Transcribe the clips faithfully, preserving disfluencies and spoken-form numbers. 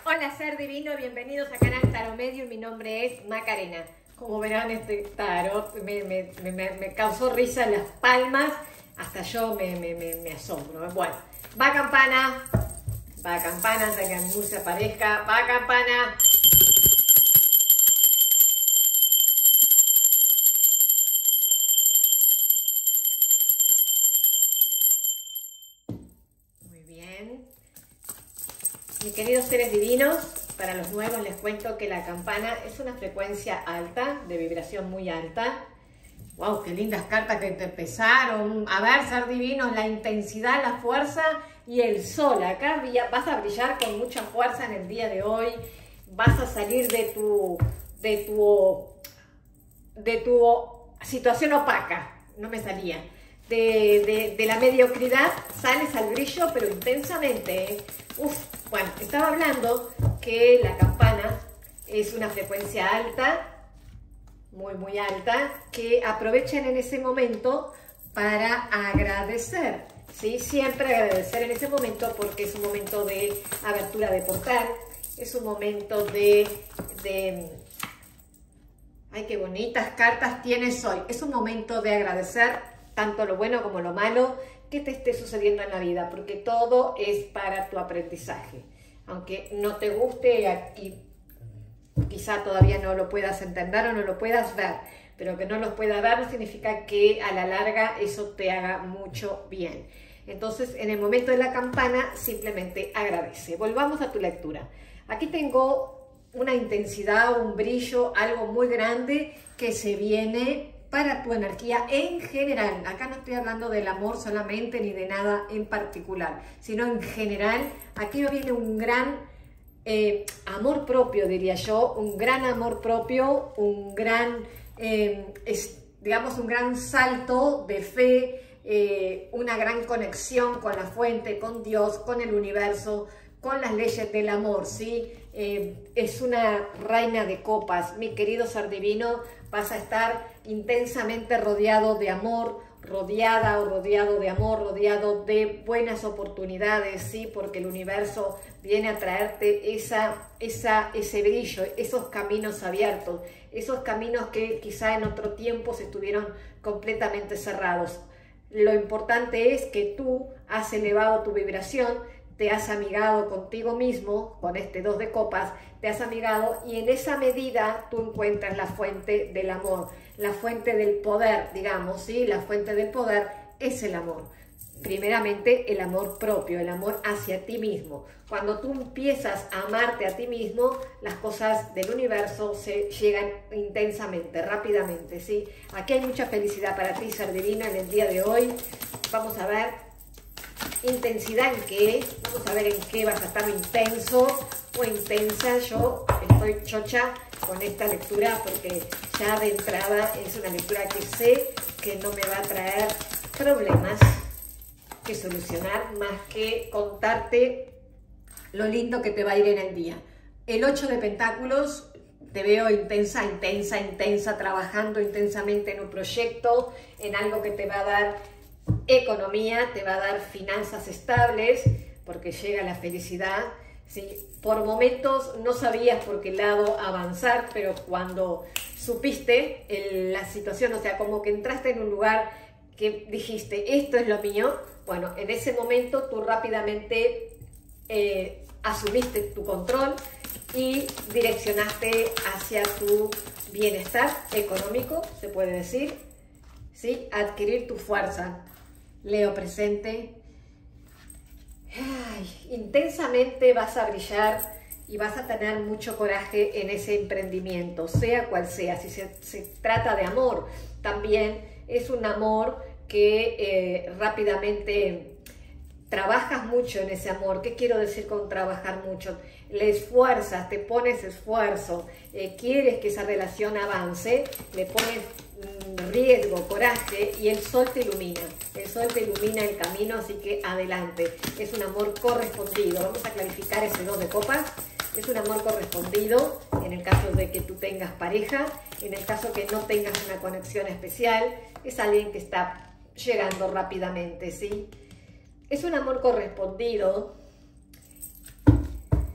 Hola ser divino, bienvenidos a Canal Tarot Medium, mi nombre es Macarena. Como verán, este tarot me, me, me, me causó risa en las palmas, hasta yo me, me, me, me asombro. Bueno, va campana, va campana hasta que el mus se aparezca, va campana. Muy bien. Mis queridos seres divinos, para los nuevos les cuento que la campana es una frecuencia alta, de vibración muy alta. ¡Wow! ¡Qué lindas cartas que te empezaron! A ver, ser divinos, la intensidad, la fuerza y el sol. Acá vas a brillar con mucha fuerza en el día de hoy. Vas a salir de tu, de tu, de tu situación opaca. No me salía. De, de, de la mediocridad sales al brillo, pero intensamente. ¿eh? Uf, bueno, estaba hablando que la campana es una frecuencia alta, muy muy alta, que aprovechen en ese momento para agradecer, ¿sí? Siempre agradecer en ese momento porque es un momento de abertura de portal, es un momento de... de ay, qué bonitas cartas tienes hoy. Es un momento de agradecer tanto lo bueno como lo malo que te esté sucediendo en la vida, porque todo es para tu aprendizaje. Aunque no te guste y quizá todavía no lo puedas entender o no lo puedas ver, pero que no lo puedas ver no significa que a la larga eso te haga mucho bien. Entonces, en el momento de la campana, simplemente agradece. Volvamos a tu lectura. Aquí tengo una intensidad, un brillo, algo muy grande que se viene para tu energía en general. Acá no estoy hablando del amor solamente ni de nada en particular, sino en general. Aquí viene un gran eh, amor propio, diría yo, un gran amor propio, un gran, eh, es, digamos, un gran salto de fe, eh, una gran conexión con la fuente, con Dios, con el universo, con las leyes del amor, ¿sí? Eh, es una reina de copas, mi querido ser divino. Vas a estar intensamente rodeado de amor, rodeada o rodeado de amor, rodeado de buenas oportunidades, ¿sí? Porque el universo viene a traerte esa, esa, ese brillo, esos caminos abiertos, esos caminos que quizá en otro tiempo se estuvieron completamente cerrados. Lo importante es que tú has elevado tu vibración, te has amigado contigo mismo, con este dos de copas, te has amigado y en esa medida tú encuentras la fuente del amor, la fuente del poder, digamos, ¿sí? La fuente del poder es el amor. Primeramente el amor propio, el amor hacia ti mismo. Cuando tú empiezas a amarte a ti mismo, las cosas del universo se llegan intensamente, rápidamente, ¿sí? Aquí hay mucha felicidad para ti, ser divina, en el día de hoy. Vamos a ver intensidad en qué, vamos a ver en qué vas a estar intenso o intensa. Yo estoy chocha con esta lectura porque ya de entrada es una lectura que sé que no me va a traer problemas que solucionar, más que contarte lo lindo que te va a ir en el día. El ocho de pentáculos, te veo intensa, intensa, intensa, trabajando intensamente en un proyecto, en algo que te va a dar economía, te va a dar finanzas estables, porque llega la felicidad, ¿sí? Por momentos no sabías por qué lado avanzar, pero cuando supiste el, la situación, o sea, como que entraste en un lugar que dijiste, esto es lo mío, bueno, en ese momento tú rápidamente eh, asumiste tu control y direccionaste hacia tu bienestar económico, se puede decir, ¿sí? Adquirir tu fuerza. Leo presente. Ay, intensamente vas a brillar y vas a tener mucho coraje en ese emprendimiento, sea cual sea. Si se, se trata de amor, también es un amor que eh, rápidamente trabajas mucho en ese amor. ¿Qué quiero decir con trabajar mucho? Le esfuerzas, te pones esfuerzo, eh, quieres que esa relación avance, le pones mm, riesgo, coraje y el sol te ilumina. El sol te ilumina el camino, así que adelante. Es un amor correspondido. Vamos a clarificar ese dos de copas. Es un amor correspondido en el caso de que tú tengas pareja, en el caso que no tengas una conexión especial. Es alguien que está llegando rápidamente, ¿sí? Es un amor correspondido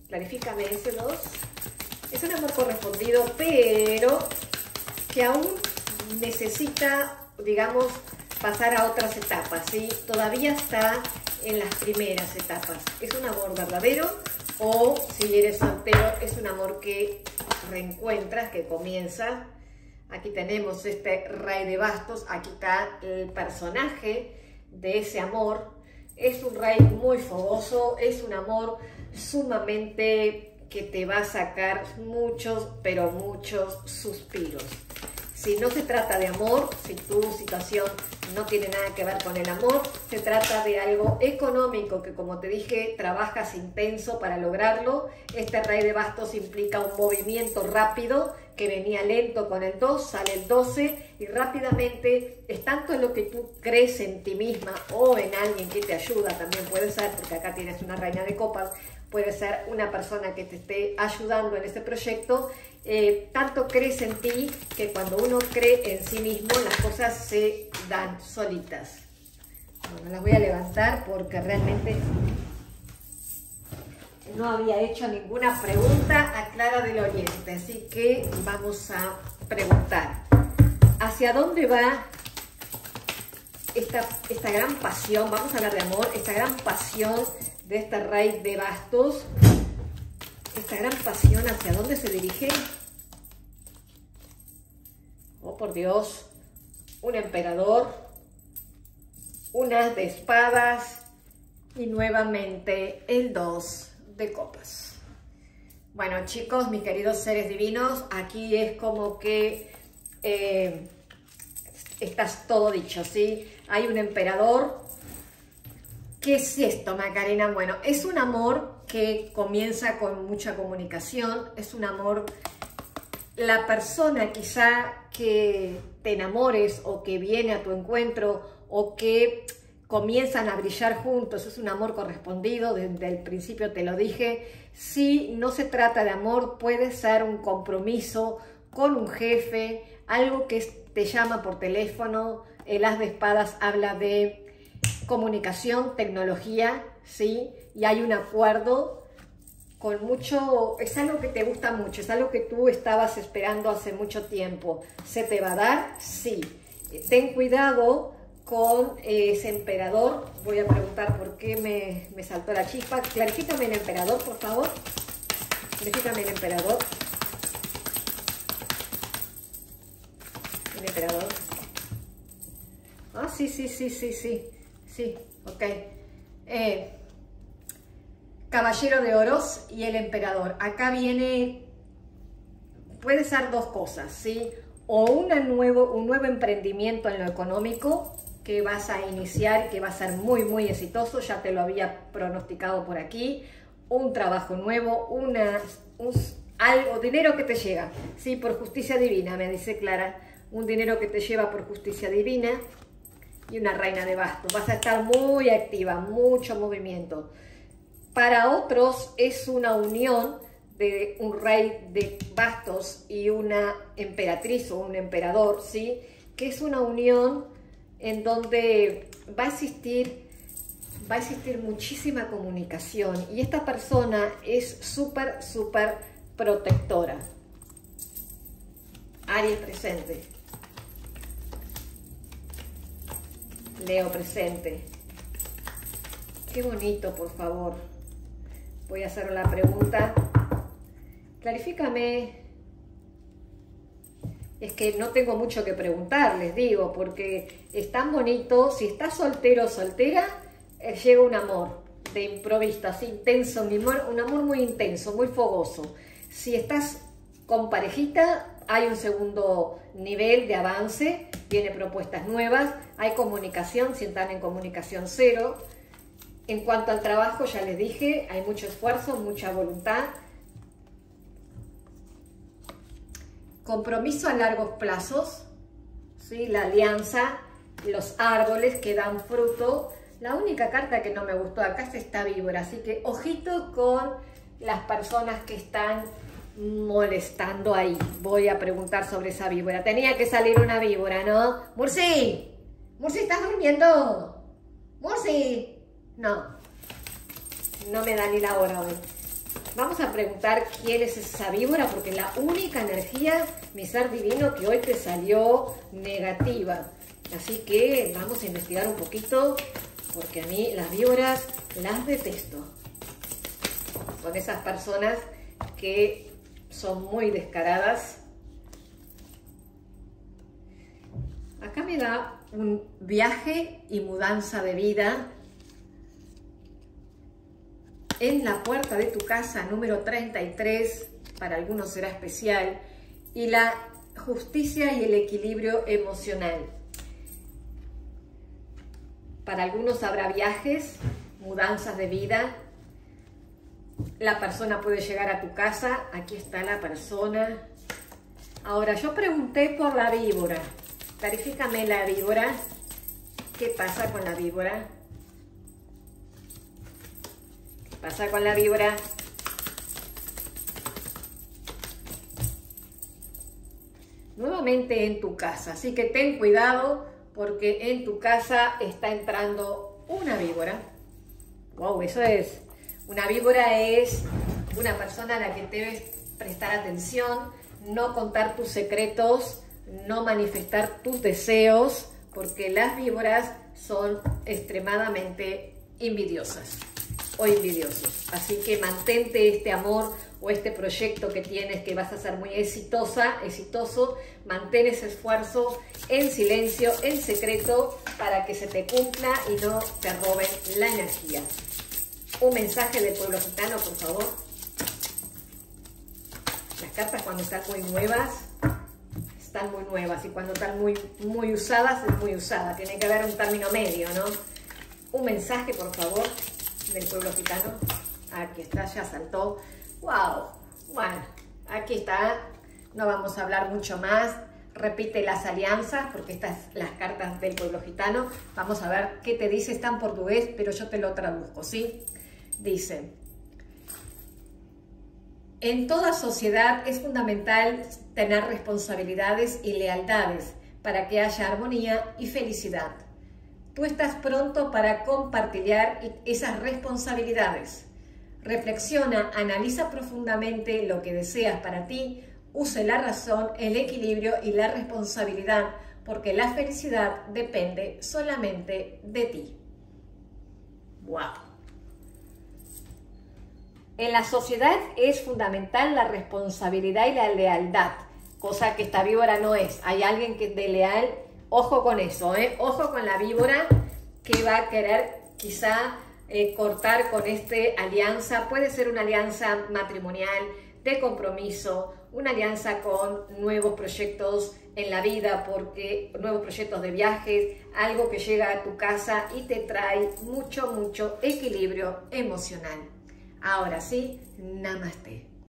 Clarifícame ese dos. Es un amor correspondido, pero que aún necesita, digamos, pasar a otras etapas, ¿sí? Todavía está en las primeras etapas. Es un amor verdadero, o si eres soltero, es un amor que reencuentras, que comienza. Aquí tenemos este rey de bastos, aquí está el personaje de ese amor. Es un rey muy fogoso, es un amor sumamente que te va a sacar muchos, pero muchos suspiros. Si no se trata de amor, si tu situación no tiene nada que ver con el amor, se trata de algo económico que, como te dije, trabajas intenso para lograrlo. Este rey de bastos implica un movimiento rápido que venía lento con el dos, sale el doce y rápidamente es tanto en lo que tú crees en ti misma o en alguien que te ayuda, también puede ser, porque acá tienes una reina de copas, puede ser una persona que te esté ayudando en este proyecto. Eh, tanto crees en ti que cuando uno cree en sí mismo las cosas se dan solitas. Bueno, las voy a levantar porque realmente no había hecho ninguna pregunta a Clara del Oriente, así que vamos a preguntar ¿hacia dónde va esta, esta gran pasión? Vamos a hablar de amor, esta gran pasión de este rey de bastos. Esta gran pasión, ¿hacia dónde se dirige? Oh, por Dios, un emperador, un as de espadas y nuevamente el dos de copas. Bueno, chicos, mis queridos seres divinos, aquí es como que eh, estás todo dicho, ¿sí? Hay un emperador. ¿Qué es esto, Macarena? Bueno, es un amor que comienza con mucha comunicación, es un amor, la persona quizá que te enamores o que viene a tu encuentro o que comienzan a brillar juntos, es un amor correspondido, desde el principio te lo dije. Si no se trata de amor, puede ser un compromiso con un jefe, algo que te llama por teléfono. El as de espadas habla de comunicación, tecnología, ¿sí? Y hay un acuerdo con mucho, es algo que te gusta mucho, es algo que tú estabas esperando hace mucho tiempo. ¿Se te va a dar? Sí. Ten cuidado con ese emperador. Voy a preguntar por qué me, me saltó la chispa. Clarifícame el emperador, por favor. Clarifícame el emperador. El emperador. Ah, sí, sí, sí, sí, sí. Sí, ok. Eh, Caballero de Oros y el emperador. Acá viene, puede ser dos cosas, ¿sí? O una nuevo, un nuevo emprendimiento en lo económico que vas a iniciar, que va a ser muy, muy exitoso, ya te lo había pronosticado por aquí. Un trabajo nuevo, una, un, algo, dinero que te llega, ¿sí? Por justicia divina, me dice Clara. Un dinero que te lleva por justicia divina. Y una reina de bastos. Vas a estar muy activa, mucho movimiento. Para otros es una unión de un rey de bastos y una emperatriz o un emperador, ¿sí? Que es una unión en donde va a existir, va a existir muchísima comunicación. Y esta persona es súper, súper protectora. Aries presente. Leo presente. Qué bonito, por favor. Voy a hacer la pregunta. Clarifícame. Es que no tengo mucho que preguntar, les digo, porque es tan bonito. Si estás soltero o soltera, eh, llega un amor de improviso, así intenso, un amor, un amor muy intenso, muy fogoso. Si estás con parejita, hay un segundo nivel de avance, vienen propuestas nuevas, hay comunicación, si están en comunicación cero. En cuanto al trabajo, ya les dije, hay mucho esfuerzo, mucha voluntad. Compromiso a largos plazos, ¿sí? La alianza, los árboles que dan fruto. La única carta que no me gustó acá es esta víbora, así que ojito con las personas que están molestando ahí. Voy a preguntar sobre esa víbora. Tenía que salir una víbora, ¿no? ¡Murci! ¡Murci, estás durmiendo! ¡Murci! No, no me da ni la hora hoy. Vamos a preguntar quién es esa víbora, porque la única energía, mi ser divino, que hoy te salió negativa. Así que vamos a investigar un poquito, porque a mí las víboras las detesto. Son esas personas que son muy descaradas. Acá me da un viaje y mudanza de vida en la puerta de tu casa, número treinta y tres, para algunos será especial, y la justicia y el equilibrio emocional. Para algunos habrá viajes, mudanzas de vida. La persona puede llegar a tu casa. Aquí está la persona. Ahora, yo pregunté por la víbora. Clarifícame la víbora. ¿Qué pasa con la víbora? ¿Qué pasa con la víbora? Nuevamente en tu casa. Así que ten cuidado, porque en tu casa está entrando una víbora. Wow, eso es. Una víbora es una persona a la que debes prestar atención, no contar tus secretos, no manifestar tus deseos, porque las víboras son extremadamente envidiosas o envidiosos. Así que mantente este amor o este proyecto que tienes, que vas a ser muy exitosa, exitoso, mantén ese esfuerzo en silencio, en secreto, para que se te cumpla y no te roben la energía. Un mensaje del pueblo gitano, por favor. Las cartas cuando están muy nuevas, están muy nuevas, y cuando están muy, muy usadas, es muy usada. Tiene que haber un término medio, ¿no? Un mensaje, por favor, del pueblo gitano. Aquí está, ya saltó. ¡Wow! Bueno, aquí está. No vamos a hablar mucho más. Repite las alianzas, porque estas son las cartas del pueblo gitano. Vamos a ver qué te dice. Está en portugués, pero yo te lo traduzco, ¿sí? Dice: en toda sociedad es fundamental tener responsabilidades y lealtades para que haya armonía y felicidad. Tú estás pronto para compartir esas responsabilidades. Reflexiona, analiza profundamente lo que deseas para ti, use la razón, el equilibrio y la responsabilidad, porque la felicidad depende solamente de ti. ¡Wow! En la sociedad es fundamental la responsabilidad y la lealtad, cosa que esta víbora no es. Hay alguien que es de leal, ojo con eso, ¿eh? Ojo con la víbora que va a querer quizá eh, cortar con esta alianza. Puede ser una alianza matrimonial, de compromiso, una alianza con nuevos proyectos en la vida, porque nuevos proyectos de viajes, algo que llega a tu casa y te trae mucho, mucho equilibrio emocional. Ahora sí, namaste.